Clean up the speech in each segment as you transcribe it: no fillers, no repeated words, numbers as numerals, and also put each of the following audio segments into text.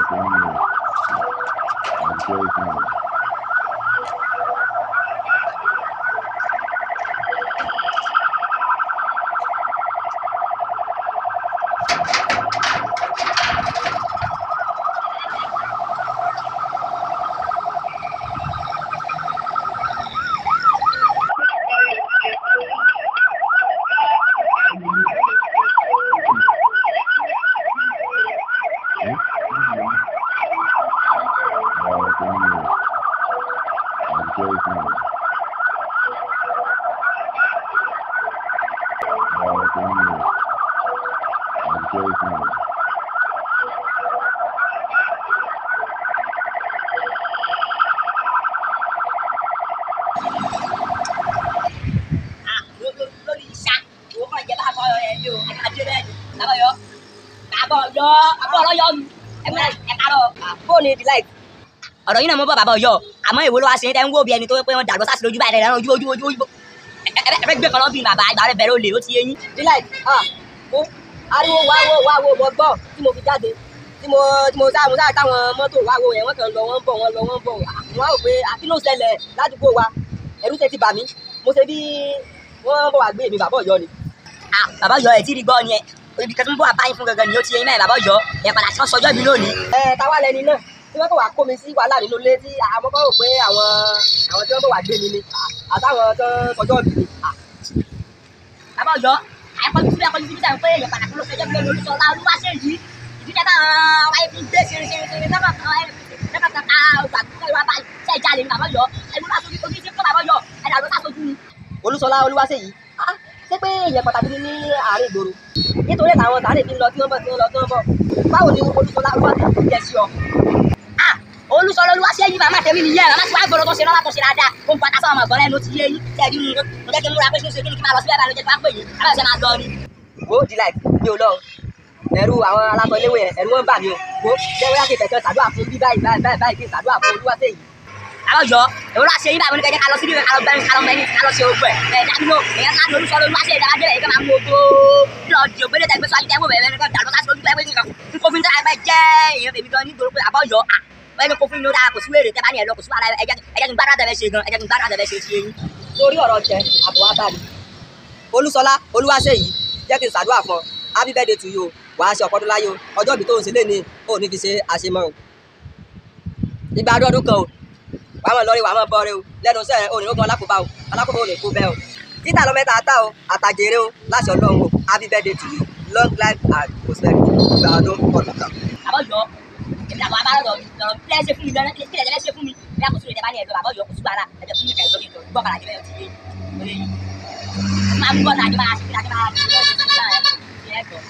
Ọ̀rọ̀ yìí náà mo bọ́ bàbá Ọ̀yọ́ àmọ́ èwo ló wá sí ẹ̀ ń wò bí ẹni tó pé wọ́n dàgbọ́ sáà sí lójú báyìí lẹ́nu ojú ẹ gbé kan lọ́bìn bàbá àgbà rẹ̀ bẹ̀rẹ̀ olè ó ti yé yín. Delight ariwo wá wo mo gbọ́ tí mo fi jáde tí mo sá táwọn mọ́tò wá wo yẹn wọ́n kàn lọ wọ́n bọ̀ wọ́n á rò pé àkí ló ṣẹlẹ̀ ládùúgbò wa ẹ̀rù ṣe ti bà mí mo ṣe bí wọ́n bọ̀ wá gbé mi bàbá Ọ̀yọ́ ni. Bàbá Ọ̀yọ́ ẹ̀ tí rí gbọ́ ni ẹ ibi kan tó ń bọ̀ àbáyín fún gangan ni ó ti yé yín mẹ́rin bàbá Ọ̀yọ́ ẹ̀ padà sí ọjọ́ mi lónìí. Táwa lẹni náà tí wọ́n kọ̀ wá kó mi sí wàhálà nínú ilé tí àwọn kọ́ rò pé àwọn tí wọ́n bọ̀ wá gbé mi ni àtàwọn tó sọjọ́ mi ni. Bàbá Ọ̀yọ́ àkọjú síbi táwọn pé èèyàn pàtàkì ló fẹjọ́ pé Olúṣọlá Olúwaṣèyí ìdílé táwọn wáyé fi gbé ṣeré lọ́kàn ká ọgbà tó wá báyìí ṣe ìjàlè ní bàbá Ọ̀yọ́ ẹni wọ́n aṣojú ojú sí fún bàbá Ọ̀yọ́ ẹni àwọn aṣojú ni. Olúṣọlá Olúwaṣèyí ṣé pé èèyàn pàtàkì ní àárín ìgboro nítorí àwọn tààrí fi ń lọ tí wọ́n bọ̀ báwo ni Olúṣọlá Olúwaṣèyí jẹ́ sí ọ. Olúṣọlá Olúwaṣèyí màmá tẹ̀mí nìyẹn màmá tí wàá gbọ́dọ̀ tó ṣe lọ́wọ́ tó ṣe dáadáa ó ń pata sáwọn ọmọ ọ̀gbọ́n lẹ́nu ti yé yín tẹ̀rí mu mo jẹ́ kí n múra pé ṣe kí ni kí n máa lọ sí bẹ́ẹ̀ bá ló jẹ́ kí n máa pè yín kábàá ṣe máa lọ ni. Wo Delight mi ò lọ ẹ̀rù àwọn alákọ̀ iléèwé yẹn ẹ̀rù wọn bà mí o wo jẹ́ wíyá kí n tẹ̀sán ṣàdúrà fún bí báyìí kí n ṣàdúrà fún Olúwaṣèyí. Bàbá Ọ̀yọ́ èwo ló ṣe yín báyìí mo ní kẹ́kẹ́ ká lọ sí ibi ká lọ bẹ́ẹ̀ ká lọ mẹ́ni ká lọ ṣe ogun ẹ̀ dábìlò èèyàn ká ní Olúṣọlá Olúwaṣèyí ìdáwájú rẹ̀ èèyàn máa mú ogbó lọ di ògbélé tẹ̀ gbèsè ayé wọ̀ bẹ̀rẹ̀ nìkan dàgbọ́ sáà lójú ẹgbẹ́ nìkan n kò fi ń tẹ́ ẹgbẹ́ jẹ́ èèyàn tèmi gan nítorí pé Bàbá Ọ̀yọ́ ẹni kò fún inú dáa kò sí wèrè tẹ́ bá ní ẹ̀ lọ kò sí wàhálà ẹ̀jẹ̀ kí n gbádùn àtẹ̀fẹ́ ṣe gan ẹ̀jẹ̀ kí n gbádùn àtẹ̀fẹ́ ṣe ti yẹn. Torí ọ̀rọ̀ jẹ àbọ̀ wá bá mi Olúṣọlá Olúwaṣèyí jẹ́ kí n ṣàdúrà fún ọ happy birthday to you wàá ṣe ọ̀pọ̀dún láyé o ọjọ́ ìbí tó ń ṣe lé ní ò ní fi ṣe àṣemọ́ o ìgbà ọdún kan o wàá mọ̀ lọ́rí wàá mọ̀ bọ́ rẹ o lẹ́nu iṣẹ́ òní ogun alákòóbá o alákòóbá ò ní kú bẹ́ẹ̀ o títà lọ mẹ́ta ata o àtàjèrè o láṣẹ Ọlọ́run o happy birthday to you long life and prosperity ìgbà ọdún ọdún kan. Bàbá Ọ̀yọ́ èmi àwọn abáyọ̀ lọ kí lẹ́ ṣe fún mi lọ́nà kí lẹ́ ṣe fún mi bí a kò sóri ìdẹ́bá ní ẹ̀dọ́ Bàbá Ọ̀yọ́ kò sí wàhálà ẹ̀jẹ̀ fún mi kà ẹ̀dọ́ mi tó gbọ́ kàrà jẹ́ bẹ́ẹ̀ ti yé olè yìí máa ń gbọ́ náà àjẹmára sí àjẹmára sí lọ́ọ̀dún sí ìgbà ẹ̀dọ́.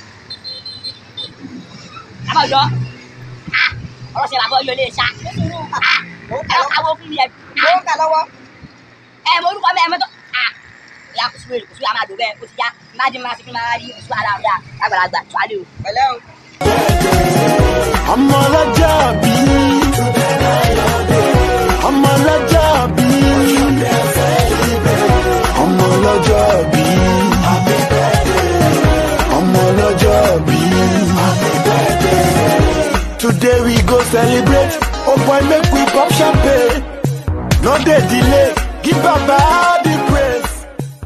Bàbá Ọ̀yọ́ ọ̀rọ̀ ṣe Bàbá Ọ̀yọ́ lè ṣá ẹ̀rọ káwọ́ fún mi ẹ̀ mo orúkọ mi ẹ̀ mọ́tò ìyá kò sí wèrè kò sí àmà àdó bẹ́ẹ̀ kò ti yá májí máa ṣe fún máa rí kò sí wàhálà ọ̀dà àgbàlagbà tó alẹ́ o. Pẹ̀lẹ́ o. Ọmọ ọlọ́jọ́ bí ọmọ ọlọ́jọ́ bí ọmọ ọlọ́jọ́ bí ọmọ ọlọ́jọ́ bí. Today we go celebrate. Oh boy, make we pop champagne. No dey delay. Give Baba